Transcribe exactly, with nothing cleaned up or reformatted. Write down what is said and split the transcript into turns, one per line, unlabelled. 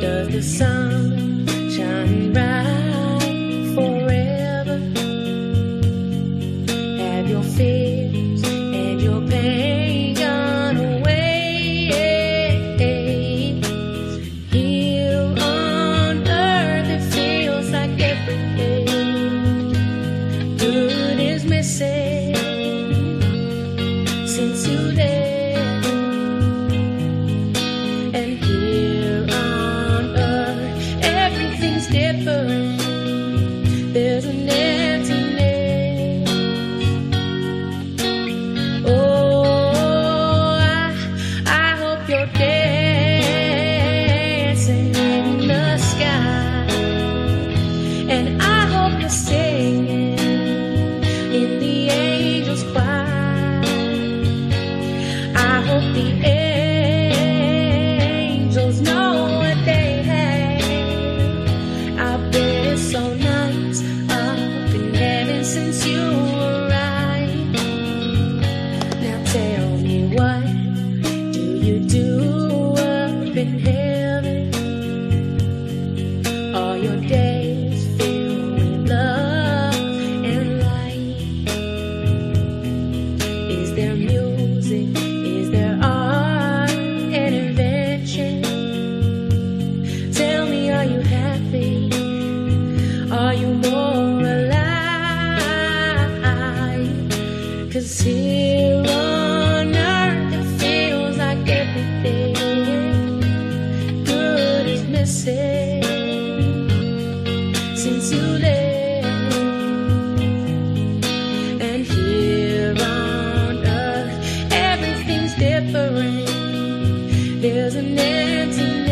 Does the sun shine bright forever? Have your fears and your pain gone away? Here on earth it feels like every day good is missing since you left. And here on earth everything's different. There's an emptiness. Oh, I, I hope you're dancing in the sky, and I hope you're singing in the angels' choir. I hope the angels know what they have. I bet it's so nice up in heaven since you arrived. Now tell me, what do you do up in heaven? Are your days filled with love and light? Is there music? Is there art and invention? Tell me, are you happy? Are you more alive? 'Cause here on earth it feels like everything good is missing since you left. And here on earth everything's different. There's an emptiness.